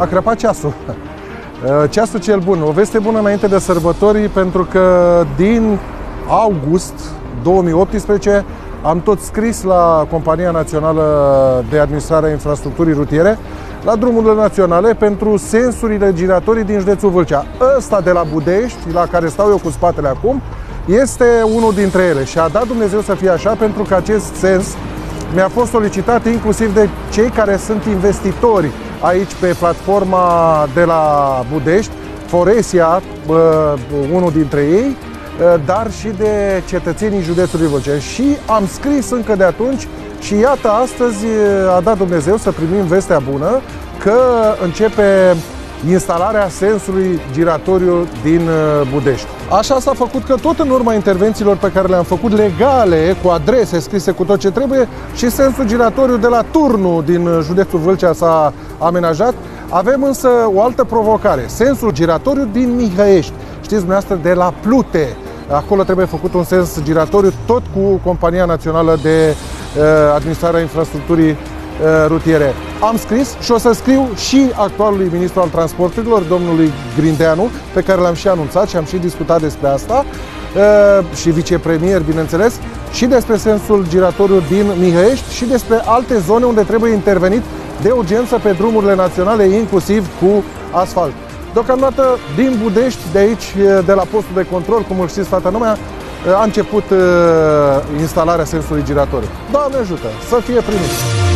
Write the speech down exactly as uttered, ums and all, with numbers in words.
a crăpat ceasul. Ceasul cel bun. O veste bună înainte de sărbători, pentru că din august două mii optsprezece am tot scris la Compania Națională de Administrare a Infrastructurii Rutiere, la drumurile naționale, pentru sensurile giratorii din județul Vâlcea. Ăsta de la Budești, la care stau eu cu spatele acum, este unul dintre ele și a dat Dumnezeu să fie așa, pentru că acest sens mi-a fost solicitat inclusiv de cei care sunt investitori aici pe platforma de la Budești, Foresia, unul dintre ei, dar și de cetățenii județului Vâlcea. Și am scris încă de atunci și iată, astăzi a dat Dumnezeu să primim vestea bună că începe instalarea sensului giratoriu din Budești. Așa s-a făcut că tot în urma intervențiilor pe care le-am făcut legale, cu adrese scrise, cu tot ce trebuie, și sensul giratoriu de la Turnu din județul Vâlcea s-a amenajat. Avem însă o altă provocare, sensul giratoriu din Mihăiești. Știți dumneavoastră, de la Plute. Acolo trebuie făcut un sens giratoriu, tot cu Compania Națională de uh, Administrare a Infrastructurii uh, Rutiere. Am scris și o să scriu și actualului ministru al transporturilor, domnului Grindeanu, pe care l-am și anunțat și am și discutat despre asta, uh, și vicepremier, bineînțeles, și despre sensul giratoriu din Mihăiești și despre alte zone unde trebuie intervenit de urgență pe drumurile naționale, inclusiv cu asfalt. Deocamdată, din Budești, de aici, de la postul de control, cum îl știți toată lumea, a început instalarea sensului giratoriu. Doamne ajută, să fie primit!